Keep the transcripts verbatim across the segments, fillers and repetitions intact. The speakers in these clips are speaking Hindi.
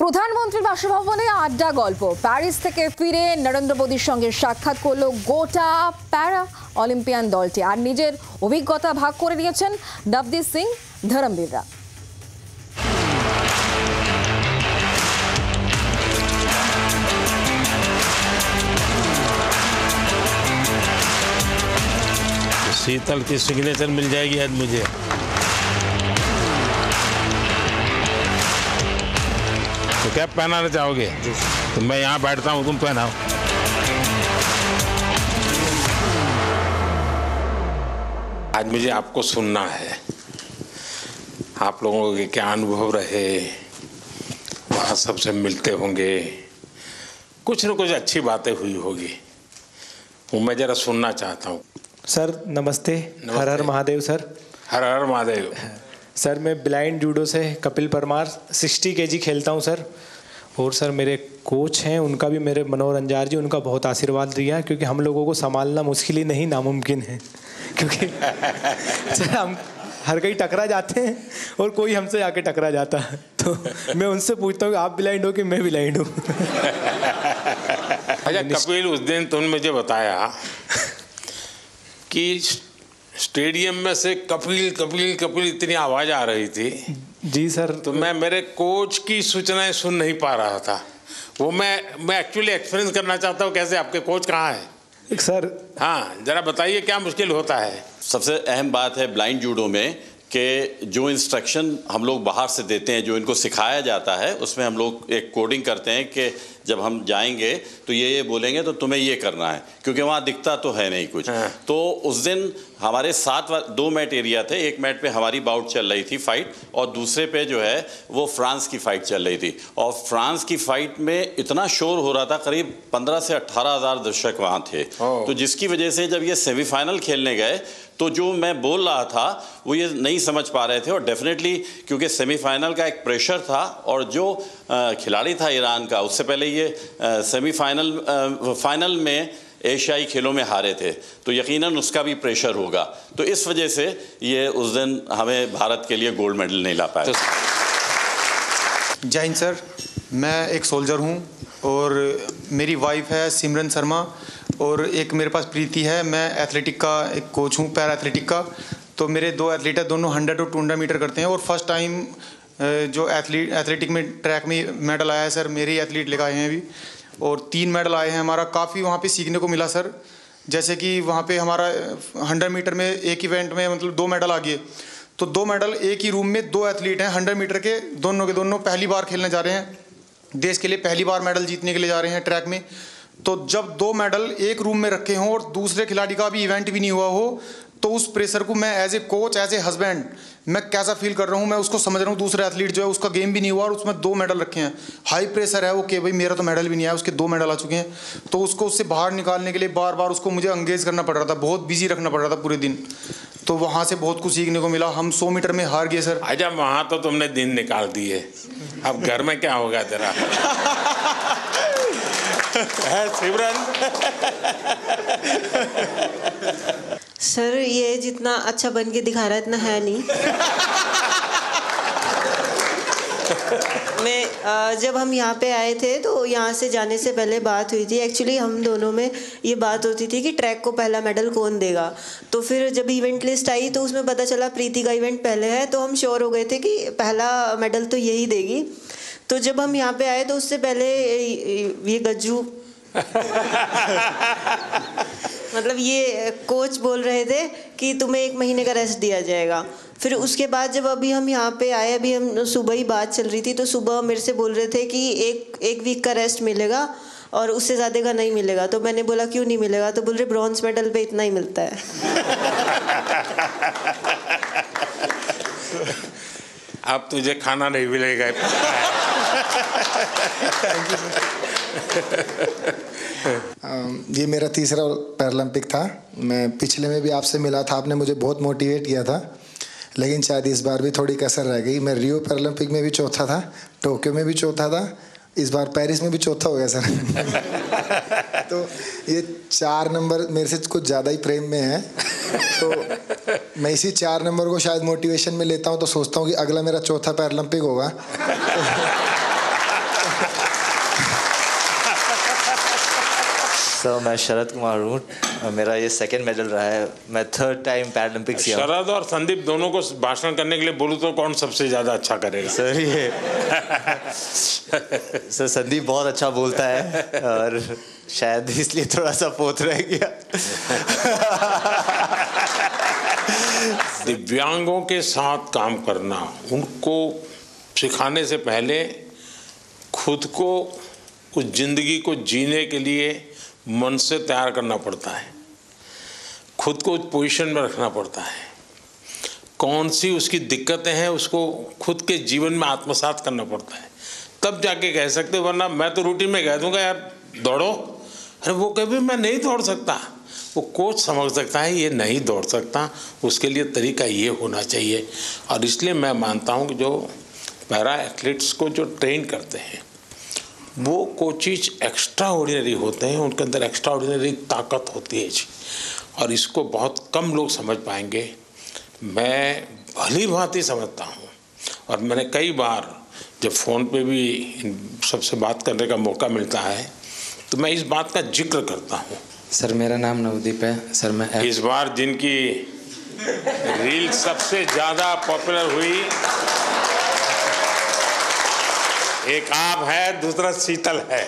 প্রধানমন্ত্রীর বাসভবনে আড্ডা গল্প। প্যারিস থেকে ফিরে নরেন্দ্র মোদীর সঙ্গে সাক্ষাৎ করলো গোটা প্যারা অলিম্পিয়ান দলটি, আর নিজের অভিজ্ঞতা ভাগ করে নিয়েছেন নবদীপ সিং ধরমবীররা। शीतल की सिग्नेचर मिल जाएगी आज मुझे। तो क्या पहनाना चाहोगे? तो मैं यहाँ बैठता हूँ, तुम पहनाओ। आज मुझे आपको सुनना है, आप लोगों के क्या अनुभव रहे, वहाँ सबसे मिलते होंगे, कुछ न कुछ अच्छी बातें हुई होगी, वो मैं जरा सुनना चाहता हूँ। सर नमस्ते, नमस्ते। हर हर महादेव सर। हर हर महादेव। सर मैं ब्लाइंड जूडो से कपिल परमार साठ केजी खेलता हूं सर। और सर मेरे कोच हैं, उनका भी, मेरे मनोहर अंजार जी, उनका बहुत आशीर्वाद दिया, क्योंकि हम लोगों को संभालना मुश्किल ही नहीं नामुमकिन है। क्योंकि सर हम हर कहीं टकरा जाते हैं और कोई हमसे आके टकरा जाता है, तो मैं उनसे पूछता हूँ कि आप ब्लाइंड हो कि मैं ब्लाइंड हूँ। अच्छा कपिल, उस दिन तुमने मुझे बताया कि स्टेडियम में से कपिल कपिल कपिल इतनी आवाज आ रही थी। जी सर। तो मैं मेरे कोच की सूचनाएं सुन नहीं पा रहा था, वो मैं मैं एक्चुअली एक्सपीरियंस करना चाहता हूँ। कैसे, आपके कोच कहाँ है? एक सर हाँ जरा बताइए क्या मुश्किल होता है। सबसे अहम बात है ब्लाइंड जूडो में कि जो इंस्ट्रक्शन हम लोग बाहर से देते हैं, जो इनको सिखाया जाता है, उसमें हम लोग एक कोडिंग करते हैं कि जब हम जाएंगे तो ये ये बोलेंगे तो तुम्हें ये करना है, क्योंकि वहाँ दिखता तो है नहीं कुछ। हाँ। तो उस दिन हमारे सात दो मैट एरिया थे, एक मैट पे हमारी बाउट चल रही थी फाइट, और दूसरे पे जो है वो फ्रांस की फाइट चल रही थी। और फ्रांस की फाइट में इतना शोर हो रहा था, करीब पंद्रह से अट्ठारह हज़ार दर्शक वहाँ थे। तो जिसकी वजह से जब ये सेमीफाइनल खेलने गए तो जो मैं बोल रहा था वो ये नहीं समझ पा रहे थे। और डेफिनेटली क्योंकि सेमीफाइनल का एक प्रेशर था, और जो खिलाड़ी था ईरान का, उससे पहले ये सेमीफाइनल फाइनल में एशियाई खेलों में हारे थे, तो यकीनन उसका भी प्रेशर होगा। तो इस वजह से ये उस दिन हमें भारत के लिए गोल्ड मेडल नहीं ला पाया। जय हिंद सर, मैं एक सोल्जर हूँ और मेरी वाइफ है सिमरन शर्मा, और एक मेरे पास प्रीति है। मैं एथलेटिक का एक कोच हूँ, पैरा एथलेटिक का। तो मेरे दो एथलीट है, दोनों हंड्रेड और टू हंड्रेड मीटर करते हैं, और फर्स्ट टाइम जो एथलीट एथलेटिक में ट्रैक में मेडल आया है सर, मेरे ही एथलीट लेकर आए हैं अभी, और तीन मेडल आए हैं। हमारा काफ़ी वहाँ पे सीखने को मिला सर। जैसे कि वहाँ पे हमारा हंड्रेड मीटर में एक इवेंट में मतलब दो मेडल आ गए, तो दो मेडल एक ही रूम में दो एथलीट हैं हंड्रेड मीटर के, दोनों के दोनों पहली बार खेलने जा रहे हैं, देश के लिए पहली बार मेडल जीतने के लिए जा रहे हैं ट्रैक में। तो जब दो मेडल एक रूम में रखे हों और दूसरे खिलाड़ी का भी इवेंट भी नहीं हुआ हो, तो उस प्रेशर को मैं as a coach, as a husband, मैं कैसा फील कर रहा हूँ, मैं उसको समझ रहा हूँ। दूसरा एथलीट जो है उसका गेम भी नहीं हुआ और उसमें दो मेडल रखे हैं, हाई प्रेशर है वो कि भाई मेरा तो मेडल भी नहीं आया, उसके दो मेडल आ चुके हैं। तो उसको उससे बाहर निकालने के लिए बार बार उसको मुझे एंगेज करना पड़ रहा था, बहुत बिजी रखना पड़ रहा था पूरे दिन। तो वहाँ से बहुत कुछ सीखने को मिला। हम सौ मीटर में हार गए सर। अच्छा वहाँ तो तुमने दिन निकाल दिए, अब घर में क्या होगा तेरा? है सिमरन? सर ये जितना अच्छा बन के दिखा रहा है इतना है नहीं। मैं जब हम यहाँ पे आए थे तो यहाँ से जाने से पहले बात हुई थी, एक्चुअली हम दोनों में ये बात होती थी कि ट्रैक को पहला मेडल कौन देगा। तो फिर जब इवेंट लिस्ट आई तो उसमें पता चला प्रीति का इवेंट पहले है, तो हम श्योर हो गए थे कि पहला मेडल तो यही देगी। तो जब हम यहाँ पे आए तो उससे पहले ये गज्जू मतलब ये कोच बोल रहे थे कि तुम्हें एक महीने का रेस्ट दिया जाएगा। फिर उसके बाद जब अभी हम यहाँ पे आए, अभी हम सुबह ही बात चल रही थी, तो सुबह मेरे से बोल रहे थे कि एक एक वीक का रेस्ट मिलेगा और उससे ज़्यादा का नहीं मिलेगा। तो मैंने बोला क्यों नहीं मिलेगा? तो बोल रहे ब्रॉन्ज मेडल पे इतना ही मिलता है। अब तुझे खाना नहीं मिलेगा। ये मेरा तीसरा पैरालंपिक था। मैं पिछले में भी आपसे मिला था, आपने मुझे बहुत मोटिवेट किया था, लेकिन शायद इस बार भी थोड़ी कसर रह गई। मैं रियो पैरालंपिक में भी चौथा था, टोक्यो में भी चौथा था, इस बार पेरिस में भी चौथा हो गया सर। तो ये चार नंबर मेरे से कुछ ज़्यादा ही प्रेम में है, तो मैं इसी चार नंबर को शायद मोटिवेशन में लेता हूँ, तो सोचता हूँ कि अगला मेरा चौथा पैरालंपिक होगा। सर मैं शरद कुमार हूँ, मेरा ये सेकंड मेडल रहा है, मैं थर्ड टाइम पैरालंपिक्स किया। शरद और संदीप दोनों को भाषण करने के लिए बोलूँ तो कौन सबसे ज़्यादा अच्छा करेगा? सर ये सर संदीप बहुत अच्छा बोलता है और शायद इसलिए थोड़ा सा पोत रह गया। दिव्यांगों के साथ काम करना, उनको सिखाने से पहले खुद को उस जिंदगी को जीने के लिए मन से तैयार करना पड़ता है, खुद को उस पोजीशन में रखना पड़ता है, कौन सी उसकी दिक्कतें हैं उसको खुद के जीवन में आत्मसात करना पड़ता है, तब जाके कह सकते, वरना मैं तो रूटीन में कह दूंगा यार दौड़ो, अरे वो कभी मैं नहीं दौड़ सकता, वो कोच समझ सकता है ये नहीं दौड़ सकता, उसके लिए तरीका ये होना चाहिए। और इसलिए मैं मानता हूँ कि जो पैरा एथलीट्स को जो ट्रेन करते हैं वो कोचिज एक्स्ट्रा ऑर्डिनरी होते हैं, उनके अंदर एक्स्ट्रा ऑर्डिनरी ताकत होती है जी, और इसको बहुत कम लोग समझ पाएंगे। मैं भली भांति समझता हूँ और मैंने कई बार जब फ़ोन पे भी इन सबसे बात करने का मौका मिलता है तो मैं इस बात का जिक्र करता हूँ। सर मेरा नाम नवदीप है। सर मैं इस बार जिनकी रील सबसे ज़्यादा पॉपुलर हुई, एक आप है, दूसरा शीतल है।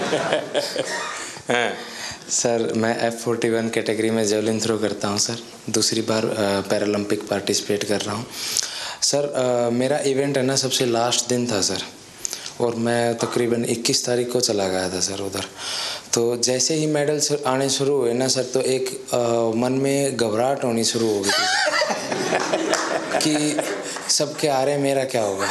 सर मैं एफ फोर्टी वन कैटेगरी में जेवलिन थ्रो करता हूं सर, दूसरी बार पैरालंपिक पार्टिसिपेट कर रहा हूं सर। आ, मेरा इवेंट है ना सबसे लास्ट दिन था सर, और मैं तकरीबन इक्कीस तारीख को चला गया था सर उधर। तो जैसे ही मेडल आने शुरू हुए ना सर, तो एक आ, मन में घबराहट होनी शुरू हो गई थी कि सबके आ रहे मेरा क्या होगा।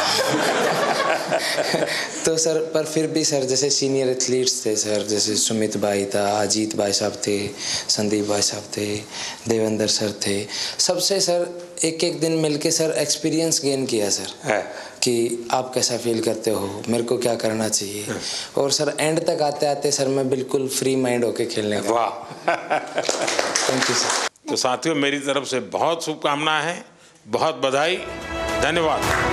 तो सर पर फिर भी सर जैसे सीनियर एथलीट्स थे सर, जैसे सुमित भाई था, अजीत भाई साहब थे, संदीप भाई साहब थे, देवेंद्र सर थे, सबसे सर एक एक दिन मिलके सर एक्सपीरियंस गेन किया सर है कि आप कैसा फील करते हो, मेरे को क्या करना चाहिए। और सर एंड तक आते आते सर मैं बिल्कुल फ्री माइंड होके खेलने का। वाह, थैंक यू सर। तो साथियों मेरी तरफ से बहुत शुभकामना है, बहुत बधाई, धन्यवाद।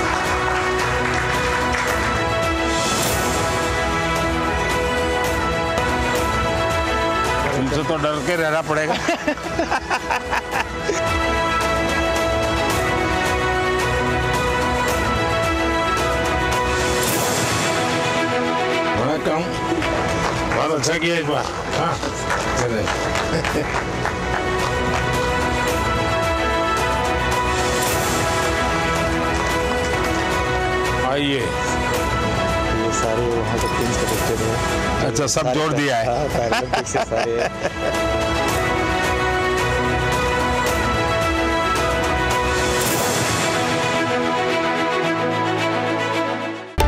तुमसे तो डर के रहना पड़ेगा। वणक्कम, बहुत अच्छा किया इस बार। हाँ चले। आइए, ये सारे वहाँ तक टीम्स के बच्चे थे। अच्छा सब जोड़ दिया है। हाँ, पैरालंपिक से सारे।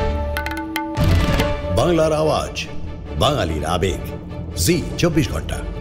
বাংলার আওয়াজ, বাঙালির আবেগ, জি চব্বিশ ঘন্টা।